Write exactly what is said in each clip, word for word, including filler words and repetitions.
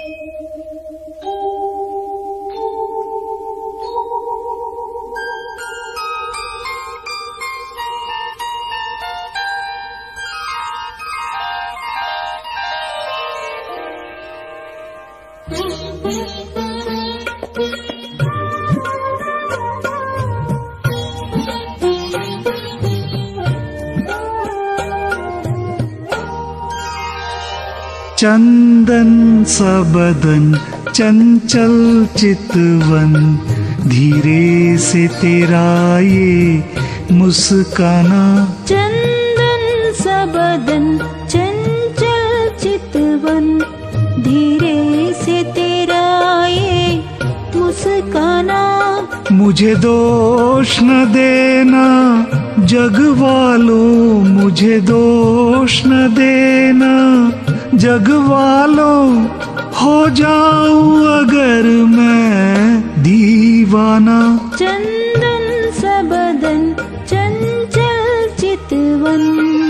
चंदन सा बदन चंचल चितवन, धीरे से तेरा ये मुस्काना। चंदन सा बदन चंचल चितवन, धीरे से तेरा ये मुस्काना। मुझे दोष न देना जग वालों, मुझे दोष न देना जग वालों, हो जाऊं अगर मैं दीवाना। चंदन सा बदन चंचल चितवन।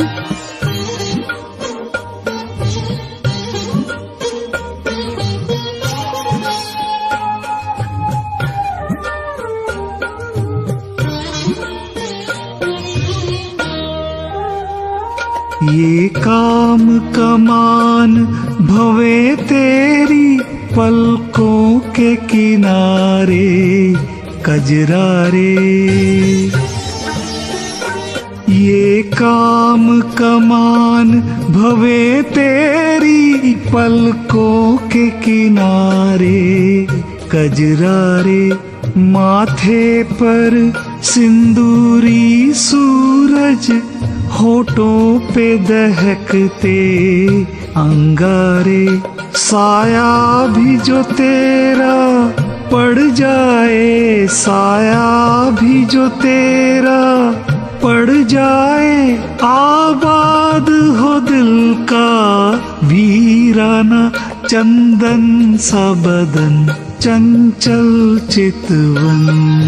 ये काम कमान भवे तेरी पलकों के किनारे कजरारे। ये काम कमान भवे तेरी पलकों के किनारे कजरारे। माथे पर सिंदूरी सूरज, होठों पे दहकते अंगारे। साया भी जो तेरा पड़ जाए, साया भी जो तेरा पड़ जाए, आबाद हो दिल का वीराना। चंदन सा बदन चंचल चितवन।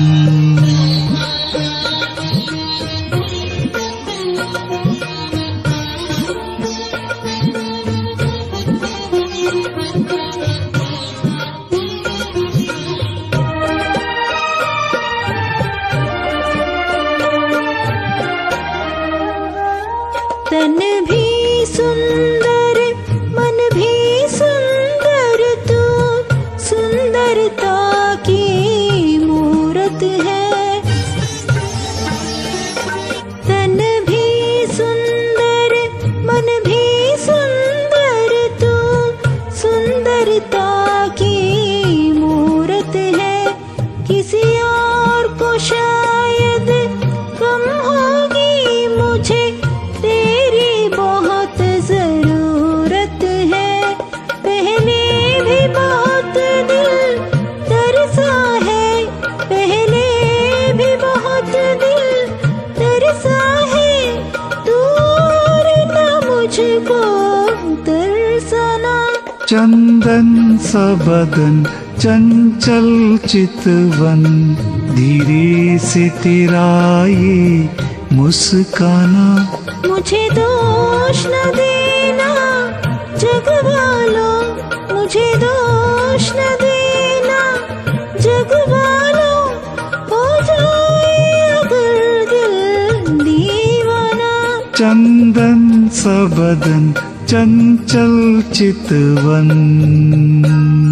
तन भी सुंदर मन भी सुंदर, तू सुंदरता की मूरत है। तन भी सुंदर मन भी सुंदर, तू सुंदरता की मूरत है। किसी और को शायद कम होगी, मुझे तेरी बहुत जरूरत है। पहले भी बहुत दिल तरसा है, पहले भी बहुत दिल तरसा है। दूर न मुझको तरसाना। चंदन सा बदन चंचल चितवन, धीरे से तेरा ये मुस्काना। मुझे दोष न देना जग वालों, मुझे दोष न देना जग वालों, हो जाए अगर दिल दीवाना। चंदन सा बदन चंचल चितवन।